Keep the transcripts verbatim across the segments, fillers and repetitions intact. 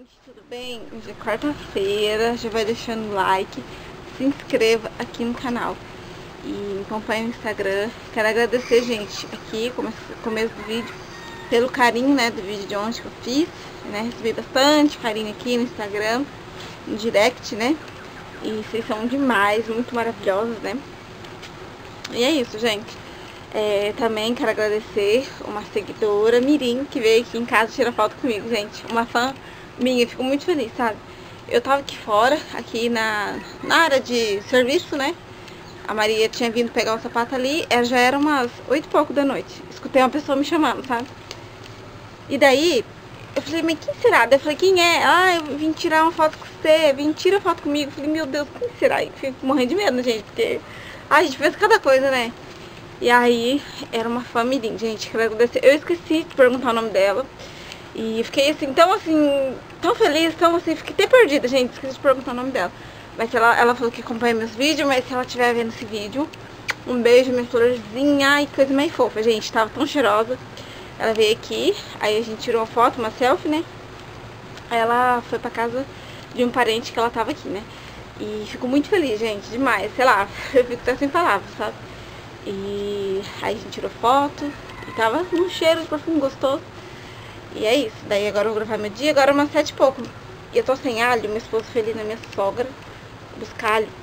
gente, tudo bem? Hoje é quarta-feira, já vai deixando o like, se inscreva aqui no canal e acompanhe no Instagram. Quero agradecer, gente, aqui, começo, começo do vídeo, pelo carinho, né, do vídeo de ontem que eu fiz, né, recebi bastante carinho aqui no Instagram, no direct, né, e vocês são demais, muito maravilhosos, né, e é isso, gente. É, também quero agradecer uma seguidora, Mirim, que veio aqui em casa tirar foto comigo, gente. Uma fã minha, fico muito feliz, sabe? Eu tava aqui fora, aqui na, na área de serviço, né? A Maria tinha vindo pegar o sapato ali, ela já era umas oito e pouco da noite. Escutei uma pessoa me chamando, sabe? E daí, eu falei, mas quem será? Daí eu falei, quem é? Ah, eu vim tirar uma foto com você, vim tirar foto comigo. Eu falei, meu Deus, quem será? E fico morrendo de medo, gente, porque a gente pensa cada coisa, né? E aí, era uma família, gente, quero agradecer. Eu esqueci de perguntar o nome dela. E fiquei assim, tão assim, tão feliz, tão assim, fiquei até perdida, gente, esqueci de perguntar o nome dela. Mas ela, ela falou que acompanha meus vídeos, mas se ela estiver vendo esse vídeo, um beijo, minha florzinha, ai, que coisa mais fofa, gente, tava tão cheirosa. Ela veio aqui, aí a gente tirou uma foto, uma selfie, né? Aí ela foi pra casa de um parente que ela tava aqui, né? E fico muito feliz, gente, demais, sei lá, eu fico até sem palavras, sabe? E aí a gente tirou foto e tava um cheiro de perfume gostoso. E é isso, daí agora eu vou gravar meu dia, agora é umas sete e pouco. E eu tô sem alho, meu esposo foi ali na minha sogra buscar alho.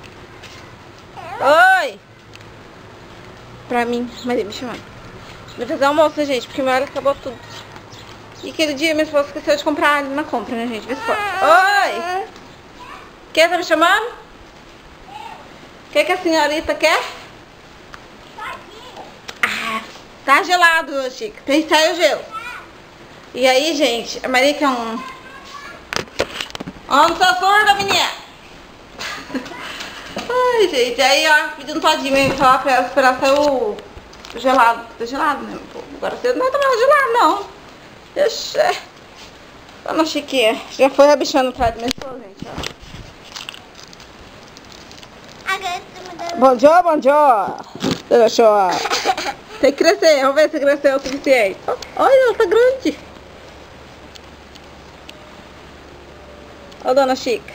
Oi! Pra mim, Maria me chamando. Vou fazer almoço, gente, porque meu alho acabou tudo. E aquele dia meu esposo esqueceu de comprar alho na compra, né, gente? Vê se pode. Oi! Quem tá me chamando? O que que a senhorita quer? Tá gelado, Chico. Tem que sair o gelo. E aí, gente, a Maria quer um... Ó, não sou surda, menina. Ai, gente, aí, ó, pedindo todinho mesmo, falar pra ela esperar sair o gelado. Tá gelado, né? Pô, agora você não vai tomar gelado, não. Deixa. Dona Chiquinha, já foi rabichando atrás do meu esposo, gente, ó. Bom dia, bom dia. Deixa eu... Tem que crescer, vamos ver se cresceu o suficiente. Olha, ela tá grande. Ó, dona Chica.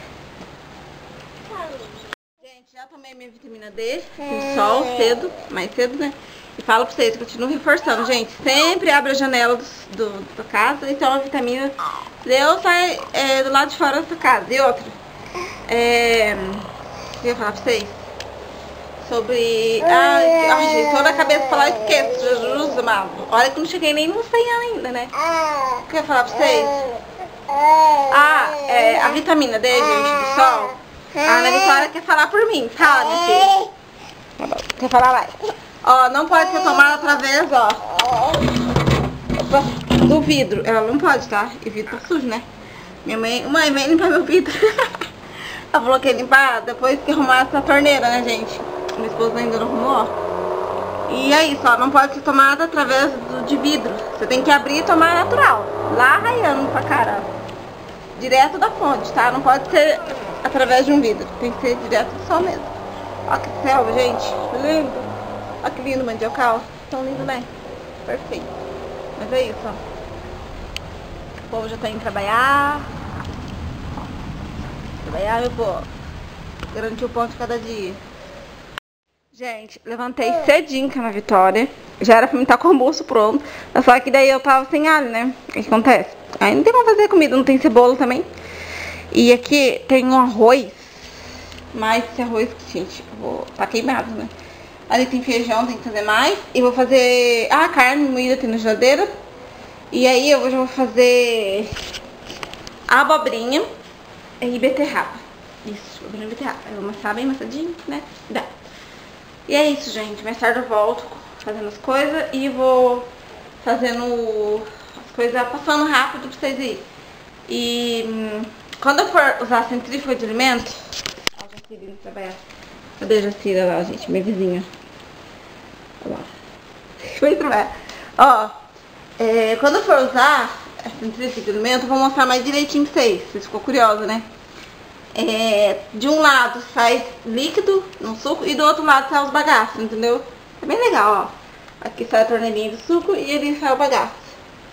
Gente, já tomei minha vitamina D no sol cedo, mais cedo, né? E falo pra vocês, continuo reforçando, gente. Sempre abre a janela do, do, da casa, então a vitamina D sai é, do lado de fora da sua casa. E outra, é, eu ia falar pra vocês sobre... Ai, ai, gente, toda a cabeça falar, eu esqueço, Jesus amado. Olha que não cheguei nem no cem ainda, né? O que eu ia falar pra vocês? Ah, é, a vitamina D, gente, do sol. A Ana Vitória quer falar por mim. Fala, minha filha. Tá bom, quer falar, vai. Ó, não pode ser tomada através, ó, do vidro. Ela não pode, tá? E o vidro tá sujo, né? Minha mãe... Mãe, vem limpar meu vidro. Ela falou que ia limpar depois que arrumar essa torneira, né, gente? Meu esposo ainda não arrumou, ó. E é isso, ó, não pode ser tomada através do, de vidro. Você tem que abrir e tomar natural. Lá raiando pra cara, ó. Direto da fonte, tá? Não pode ser através de um vidro. Tem que ser direto do sol mesmo. Ó que selva, gente. Lindo. Ó que lindo mandiocal. Tão lindo, né? Perfeito. Mas é isso, ó. O povo já tá indo trabalhar. Trabalhar, meu povo. Garantir o pão de cada dia. Gente, levantei cedinho com a Vitória. Já era pra mim estar com o almoço pronto. Só que daí eu tava sem alho, né? O que acontece? Aí não tem como fazer comida, não tem cebola também. E aqui tem um arroz. Mas esse arroz, gente, eu vou... tá queimado, né? Ali tem feijão, tem que fazer mais. E vou fazer... Ah, carne moída tem na geladeira. E aí eu já vou fazer... abobrinha e beterraba. Isso, abobrinha e beterraba. Eu vou amassar bem amassadinho, né? Dá. E é isso, gente. Mais tarde eu volto fazendo as coisas e vou fazendo as coisas, passando rápido pra vocês aí. E hum, quando eu for usar a centrífuga de alimento... Ó, a Jacira indo trabalhar. Cadê a Jacira lá, gente? Minha vizinha. Olha lá. Foi trabalhar. Ó, é, quando eu for usar a centrífuga de alimento, eu vou mostrar mais direitinho pra vocês. Vocês ficou curiosos, né? É, de um lado sai líquido no suco e do outro lado sai os bagaços, entendeu? É bem legal, ó. Aqui sai a torneirinha do suco e ali sai o bagaço.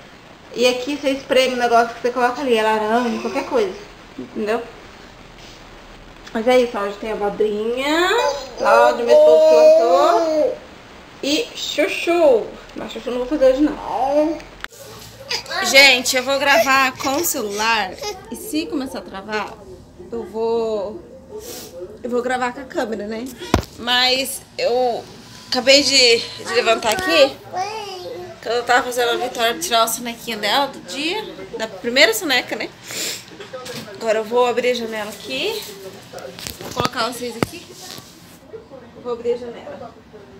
E aqui você espreme o negócio que você coloca ali, é laranja, qualquer coisa, entendeu? Mas é isso, ó, hoje tem abobrinha, lá onde meu esposo plantou, e chuchu. Mas chuchu não vou fazer hoje não. Gente, eu vou gravar com o celular, e se começar a travar, eu vou... Eu vou gravar com a câmera, né? Mas eu acabei de, de levantar aqui, que eu tava fazendo a Vitória tirar o sonequinho dela do dia, da primeira soneca, né? Agora eu vou abrir a janela aqui. Vou colocar vocês aqui. Eu vou abrir a janela.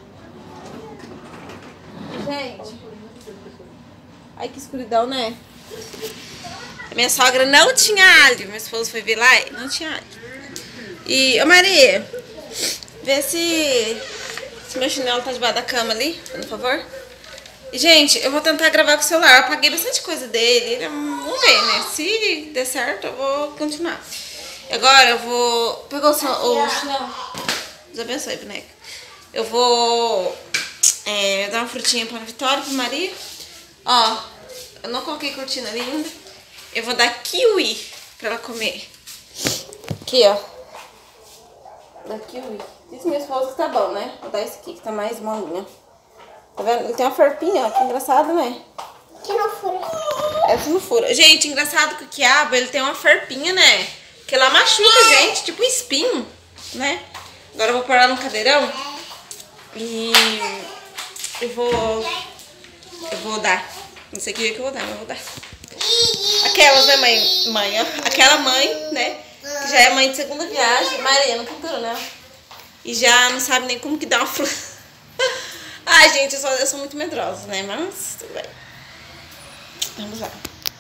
Gente. Ai, que escuridão, né? A minha sogra não tinha alho. Meu esposo foi ver lá e não tinha alho. E, ô Maria, vê se, se meu chinelo tá debaixo da cama ali, por favor. E, gente, eu vou tentar gravar com o celular. Eu apaguei bastante coisa dele. Vamos ver, né? Se der certo, eu vou continuar. Agora eu vou... Pegou o chinelo? Deus abençoe, boneca. Eu vou é, dar uma frutinha pra Vitória, pra Maria. Ó, eu não coloquei cortina ali ainda. Eu vou dar kiwi pra ela comer. Aqui, ó. Da kiwi. Diz meu esposo que tá bom, né? Vou dar esse aqui que tá mais molinho. Tá vendo? Ele tem uma farpinha, ó. Que engraçado, né? Que não fura. Essa não fura. Gente, engraçado que o quiabo, ele tem uma farpinha, né? Que ela machuca, gente. Tipo espinho, né? Agora eu vou pôr ela no cadeirão. E... Eu vou... Eu vou dar. Não sei que dia que eu vou dar, mas eu vou dar. Aquelas, né, mãe? Mãe, ó. Aquela mãe, né? Que já é mãe de segunda viagem. Mariana cantora, né? E já não sabe nem como que dá uma fruta. Ai, gente, eu sou, eu sou muito medrosa, né? Mas tudo bem. Vamos lá.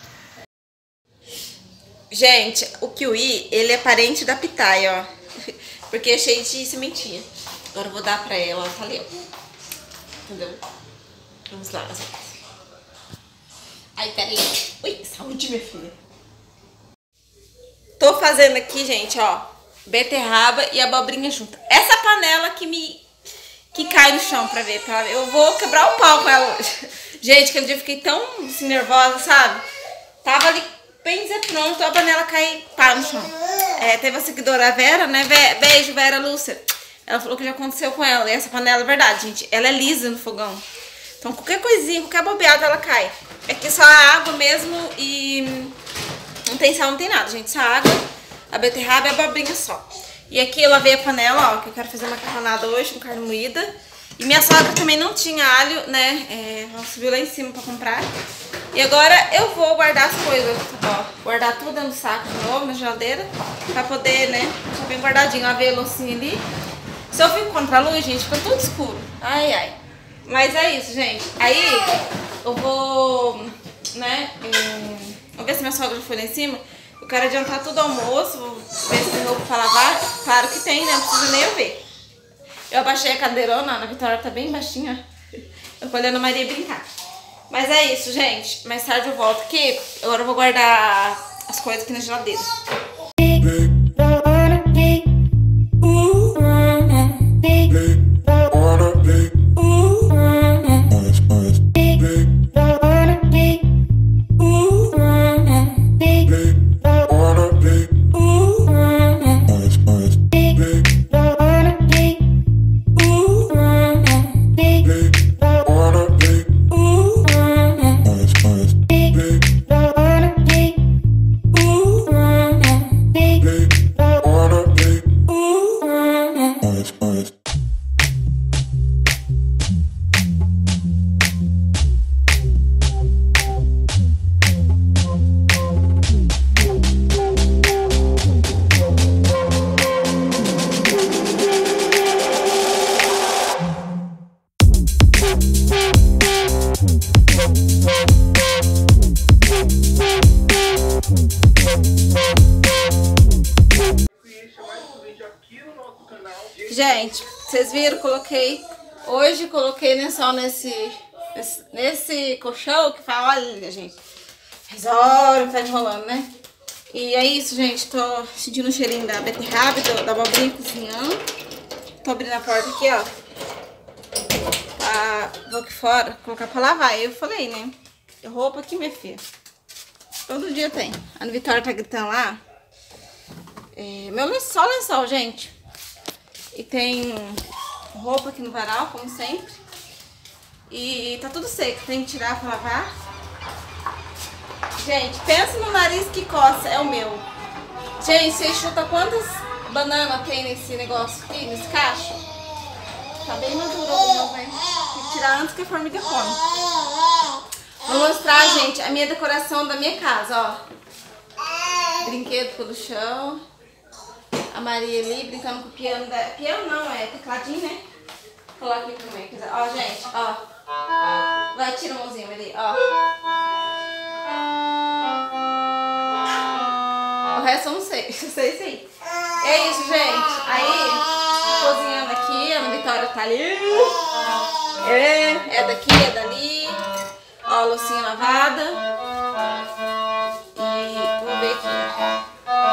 Gente, o kiwi, ele é parente da pitaia, ó. Porque é cheio de sementinha. Agora eu vou dar pra ela, tá ali, ó. Entendeu? Vamos lá, gente. Ai, peraí. Ui, saúde, minha filha. Tô fazendo aqui, gente, ó, beterraba e abobrinha junto. Essa panela que me... que cai no chão pra ver, pra ver. Eu vou quebrar o pau com ela hoje. Gente, aquele dia eu fiquei tão assim, nervosa, sabe? Tava ali bem dizer pronto, a panela cai pá no chão. É, teve a seguidora, a Vera, né? Beijo, Vera Lúcia. Ela falou que já aconteceu com ela. E essa panela é verdade, gente. Ela é lisa no fogão. Então qualquer coisinha, qualquer bobeada, ela cai. É que só a água mesmo e... Não tem sal, não tem nada, gente. Só a água, a beterraba e a abobrinha só. E aqui eu lavei a panela, ó, que eu quero fazer macarronada hoje com carne moída. E minha sogra também não tinha alho, né? É, ela subiu lá em cima pra comprar. E agora eu vou guardar as coisas, ó. Guardar tudo dentro do saco de novo, na geladeira. Pra poder, né? Deixa bem guardadinho. Ó, a loucinha ali. Se eu vir contra a luz, gente, fica tudo escuro. Ai, ai. Mas é isso, gente. Aí eu vou, né? É... Vou ver se minha sogra foi lá em cima. Eu quero adiantar tudo ao almoço. Vou ver se tem roupa pra lavar. Claro que tem, né? Não precisa nem eu ver. Eu abaixei a cadeirona. A Vitória tá bem baixinha. Eu tô olhando a Maria brincar. Mas é isso, gente. Mais tarde eu volto aqui. Agora eu vou guardar as coisas aqui na geladeira. Gente, vocês viram, coloquei, hoje coloquei lençol nesse, nesse, nesse colchão que fala, olha, gente, faz hora que tá enrolando, né? E é isso, gente, tô sentindo o cheirinho da beterraba, da abobrinha cozinhando. Tô abrindo a porta aqui, ó. Ah, vou aqui fora, colocar pra lavar. Eu falei, né? roupa aqui, minha filha. Todo dia tem. A Ana Vitória tá gritando lá. É, meu lençol, lençol, gente. E tem roupa aqui no varal, como sempre. E tá tudo seco, tem que tirar pra lavar. Gente, pensa no nariz que coça, é o meu. Gente, vocês chutam quantas bananas tem nesse negócio aqui, nesse cacho? Tá bem maduro o meu, velho. Tem que tirar antes que a formiga come. Vou mostrar, gente, a minha decoração da minha casa, ó. Brinquedo pelo chão. A Maria ali brincando com o piano. Da... Piano não, é tecladinho, né? Vou colocar aqui também. Ó, gente, ó. Vai, tira a mãozinha, Maria, ó. O resto eu não sei, eu sei isso aí. É isso, gente. Aí, cozinhando aqui, a Ana Vitória tá ali. É, é daqui, é dali. Ó, a loucinha lavada. E vou ver aqui.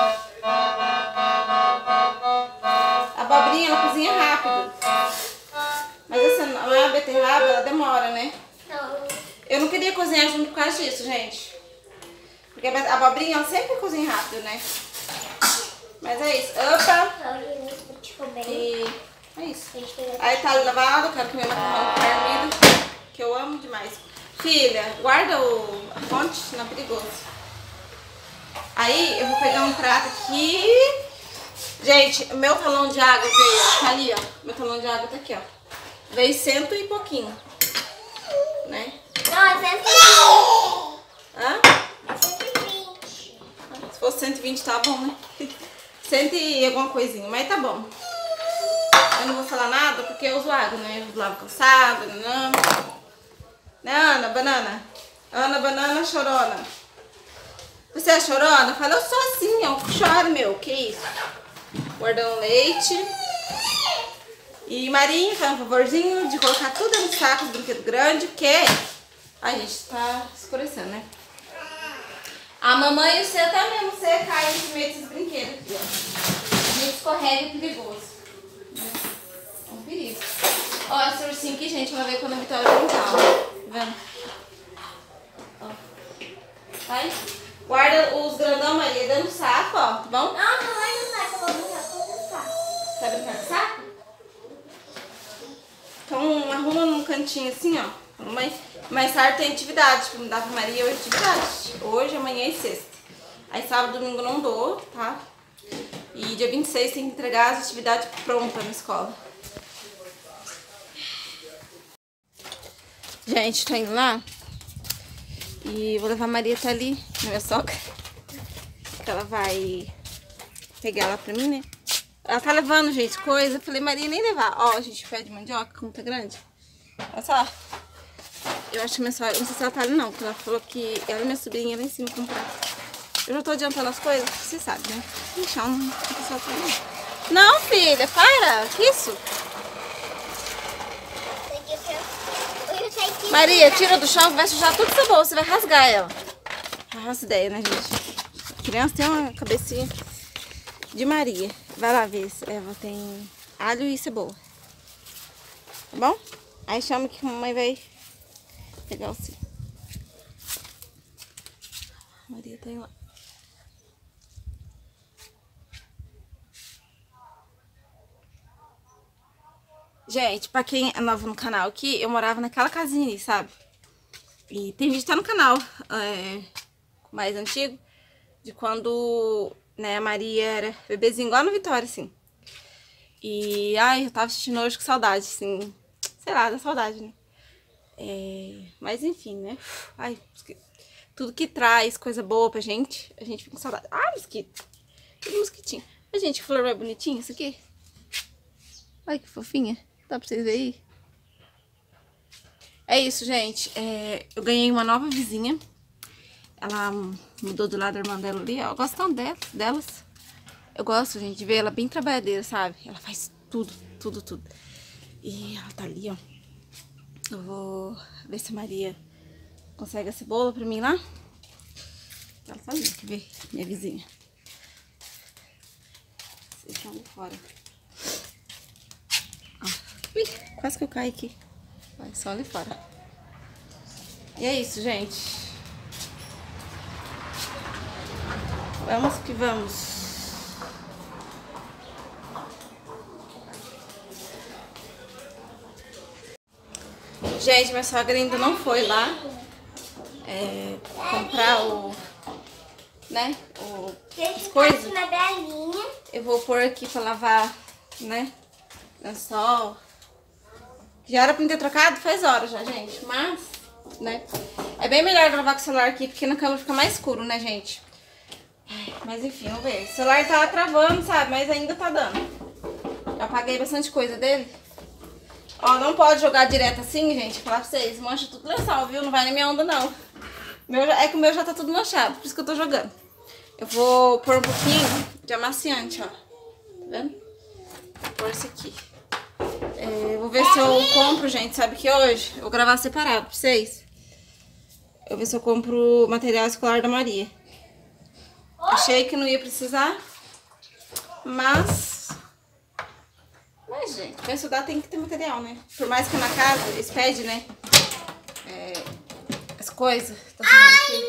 A abobrinha, ela cozinha rápido. Mas essa não é a beterraba, ela demora, né? Não. Eu não queria cozinhar junto por causa disso, gente. Porque a abobrinha, ela sempre cozinha rápido, né? Mas é isso. Opa! E é isso. Aí tá lavado, quero comer macarrão com carne moída, que eu amo demais. Filha, guarda o, a fonte, não é perigoso. Aí eu vou pegar um prato aqui. Gente, meu talão de água veio, tá ali, ó. Meu talão de água tá aqui, ó. Veio cento e pouquinho, né? Não, é cento e vinte. Hã? É cento e vinte. Se fosse cento e vinte tá bom, né? cento e alguma coisinha, mas tá bom. Eu não vou falar nada porque eu uso água, né? Eu lavo calçado, não. Né, Ana, banana? Ana, banana, chorona. Você é chorona? Fala, eu sou assim, eu choro, meu. Que isso? Guardando leite. E Marinha faz um favorzinho de colocar tudo no saco do brinquedo grande, que... Ai, gente, tá escurecendo, né? A mamãe e você tá mesmo, você cai no meio desses brinquedos aqui, ó. A gente escorrega, é perigoso. É um perigo. Ó, esse ursinho aqui, gente, vai ver quando a Vitória brincar, ó. Tá vendo? Ó. Vai. Guarda os grandão, Maria, dentro do saco, ó, tá bom? Não, não vai no saco, eu vou brincar com o saco. Tá brincando de saco? Então arruma num cantinho assim, ó. Mas mais tarde tem atividade, tipo, me dá pra Maria hoje atividade. Hoje, amanhã e sexta. Aí sábado e domingo não dou, tá? E dia vinte e seis tem que entregar as atividades prontas na escola. Gente, tô indo lá. E vou levar a Maria até ali, na minha sogra. Que ela vai pegar ela pra mim, né? Ela tá levando, gente, coisa. Eu falei, Maria, nem levar. Ó, a gente pede mandioca, como tá grande. Olha só. Eu acho que minha sogra, não sei se ela tá ali não, porque ela falou que ela e minha sobrinha lá em cima comprar. Eu já tô adiantando as coisas, você sabe, né? Ixi, ela não tem pessoal tá ali. Não, filha, para. Que isso? Maria, tira do chão, vai sujar tudo essa bolsa, você vai rasgar ela. Arrasa ideia, né, gente? A criança tem uma cabecinha de Maria. Vai lá ver se ela tem alho e cebola. Tá bom? Aí chama que a mamãe vai pegar o seu. Maria tá aí lá. Gente, pra quem é novo no canal aqui, eu morava naquela casinha ali, sabe? E tem vídeo que tá no canal é, mais antigo, de quando, né, a Maria era bebezinha, igual a Vitória, assim. E, ai, eu tava sentindo hoje com saudade, assim, sei lá, da saudade, né? É, mas enfim, né? Ai, tudo que traz coisa boa pra gente, a gente fica com saudade. Ah, mosquito! Que mosquitinho. A gente, que flor é bonitinha isso aqui. Ai, que fofinha. Dá pra vocês verem aí? É isso, gente. É, eu ganhei uma nova vizinha. Ela mudou do lado da irmã dela ali. Eu gosto tanto delas, delas. Eu gosto, gente, de ver ela bem trabalhadeira, sabe? Ela faz tudo, tudo, tudo. E ela tá ali, ó. Eu vou ver se a Maria consegue a cebola pra mim lá. Ela tá ali, quer ver? Minha vizinha. Vocês estão ali fora. Ó. Ui, quase que eu caio aqui. Vai, só ali fora. E é isso, gente. Vamos que vamos. Gente, minha sogra ainda não foi lá é, comprar o, né, o, as coisas. Eu vou pôr aqui pra lavar, né, lençol. Já era pra me ter trocado? Faz horas já, gente, mas, né, é bem melhor gravar com o celular aqui, porque na câmera fica mais escuro, né, gente. Ai, mas enfim, vamos ver. O celular tá travando, sabe, mas ainda tá dando. Eu apaguei bastante coisa dele. Ó, não pode jogar direto assim, gente. Falar pra vocês, mancha tudo lençol, viu? Não vai na minha onda, não. Meu, é que o meu já tá tudo manchado, por isso que eu tô jogando. Eu vou pôr um pouquinho de amaciante, ó. Tá vendo? Vou pôr esse aqui. É, vou ver se eu compro, gente. Sabe que hoje eu vou gravar separado pra vocês. Eu vou ver se eu compro material escolar da Maria. Achei que não ia precisar, mas... Mas, gente, pra estudar tem que ter material, né? Por mais que na casa eles pedem, né? É, as coisas. Tá Ai,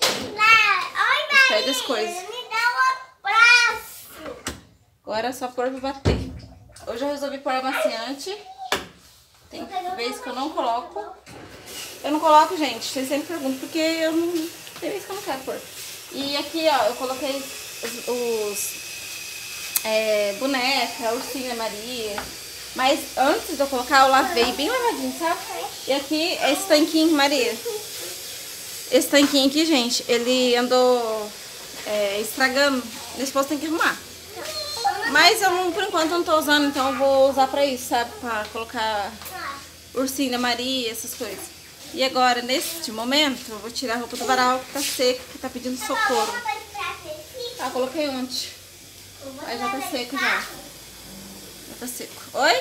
eles pedem as coisas. me dá um abraço. Agora é só pôr pra bater. Hoje eu resolvi pôr amaciante. Tem vez que eu não coloco. Eu não coloco, gente. Vocês sempre perguntam, porque eu não... Tem vez que eu não quero pôr. E aqui, ó, eu coloquei os... os É, boneca, ursinha Maria. Mas antes de eu colocar, eu lavei bem lavadinho, sabe? E aqui, esse tanquinho, Maria. Esse tanquinho aqui, gente, ele andou é, estragando. Nesse posto tem que arrumar. Mas eu, não, por enquanto, eu não tô usando, então eu vou usar pra isso, sabe? Pra colocar ursinho da Maria, essas coisas. E agora, neste momento, eu vou tirar a roupa do varal que tá seca, que tá pedindo socorro. Ah, coloquei ontem. Aí já tá seco já. Já tá seco. Oi?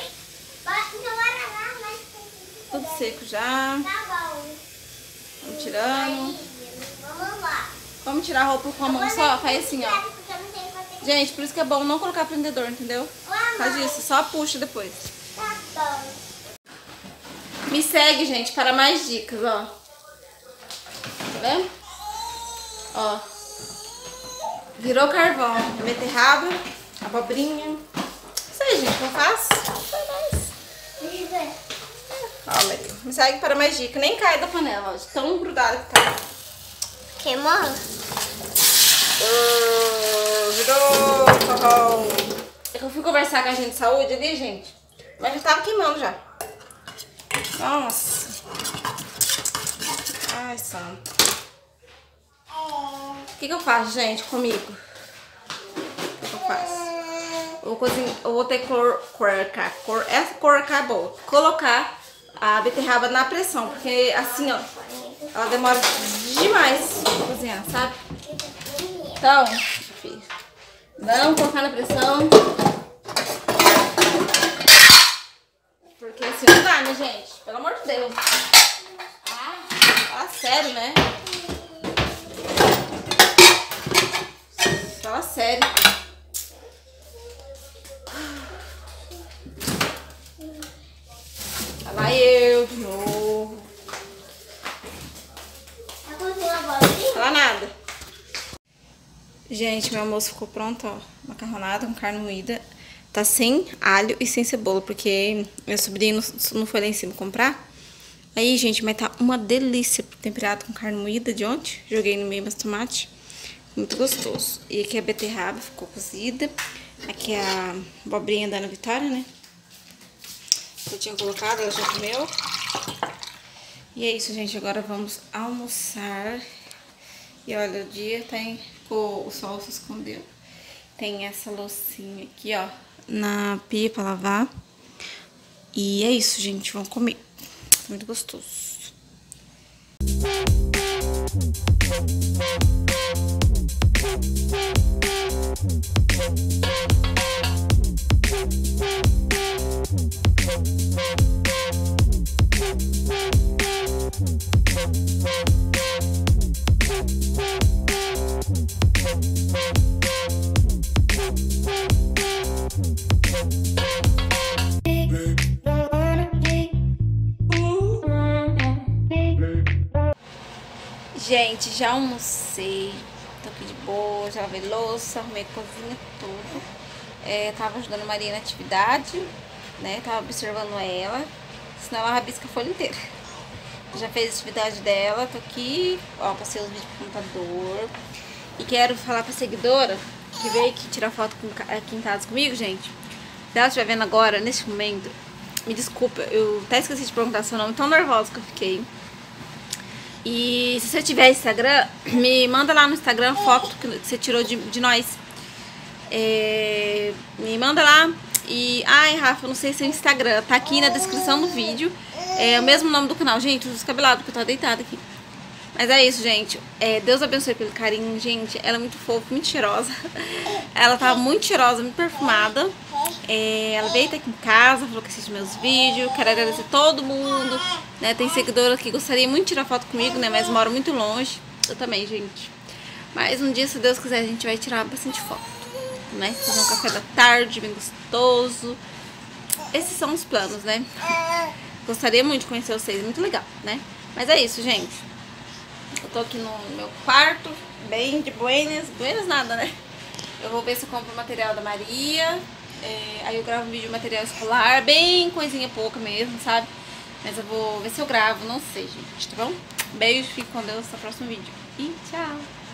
Tudo seco já. Vamos tirando. Vamos tirar a roupa com a mão só? Faz assim, ó. Gente, por isso que é bom não colocar prendedor, entendeu? Faz isso, só puxa depois. Me segue, gente, para mais dicas, ó. Tá vendo? Ó. Virou carvão. Beterraba, abobrinha. Isso aí, gente, que eu faço. Ó, Maria. Me segue para mais dicas. Nem cai da panela, ó. De tão grudada que tá. Queimou? Uh, virou carvão. É que eu fui conversar com a gente de saúde ali, gente. Mas já tava queimando já. Nossa. Ai, santo. O que que eu faço, gente, comigo? O que que eu faço? Eu vou, cozinhar, eu vou ter que cor, colocar, cor, essa cor acabou. Colocar a beterraba na pressão, porque assim, ó, ela demora demais pra cozinhar, sabe? Então, filho, não colocar na pressão. Porque assim não dá, né, gente? Pelo amor de Deus. Ah, fala sério, né? Fala sério. Lá eu de novo. Fala nada. Gente, meu almoço ficou pronto, ó. Macarronada com carne moída. Tá sem alho e sem cebola, porque meu sobrinho não foi lá em cima comprar. Aí, gente, mas tá uma delícia temperado com carne moída de ontem. Joguei no meio mais tomate. Muito gostoso. E aqui a beterraba ficou cozida. Aqui a abobrinha da Ana Vitória, né? Eu tinha colocado, ela já comeu. E é isso, gente. Agora vamos almoçar. E olha, o dia tem... O sol se escondeu. Tem essa loucinha aqui, ó, na pia pra lavar. E é isso, gente. Vamos comer. Muito gostoso. Gente, já almocei. Tô aqui de boa, já lavei louça, arrumei a cozinha, tudo. É, tava ajudando a Maria na atividade, né? Tava observando ela. Senão ela rabisca a folha inteira. Já fez a atividade dela, tô aqui, ó, passei os vídeos pro computador. E quero falar pra seguidora que veio aqui tirar foto com, aqui em casa comigo, gente. Se ela estiver vendo agora, nesse momento, me desculpa, eu até esqueci de perguntar seu nome, tão nervosa que eu fiquei. E se você tiver Instagram, me manda lá no Instagram foto que você tirou de, de nós. É, me manda lá. E, ai, Rafa, não sei se é o Instagram, tá aqui na descrição do vídeo. É o mesmo nome do canal, gente, os descabelado, porque eu tô deitada aqui. Mas é isso, gente. É, Deus abençoe pelo carinho, gente. Ela é muito fofa, muito cheirosa. Ela tá muito cheirosa, muito perfumada. É, ela veio até aqui em casa, falou que assiste meus vídeos. Quero agradecer todo mundo, né? Tem seguidora que gostaria muito de tirar foto comigo, né? Mas mora muito longe. Eu também, gente. Mas um dia, se Deus quiser, a gente vai tirar bastante foto, né? Fazer um café da tarde bem gostoso. Esses são os planos, né? Gostaria muito de conhecer vocês, muito legal, né? Mas é isso, gente. Eu tô aqui no meu quarto, bem de buenas, buenas nada, né? Eu vou ver se eu compro o material da Maria, é, aí eu gravo um vídeo material escolar, bem coisinha pouca mesmo, sabe? Mas eu vou ver se eu gravo, não sei, gente, tá bom? Beijo, fique com Deus, até o próximo vídeo. E tchau!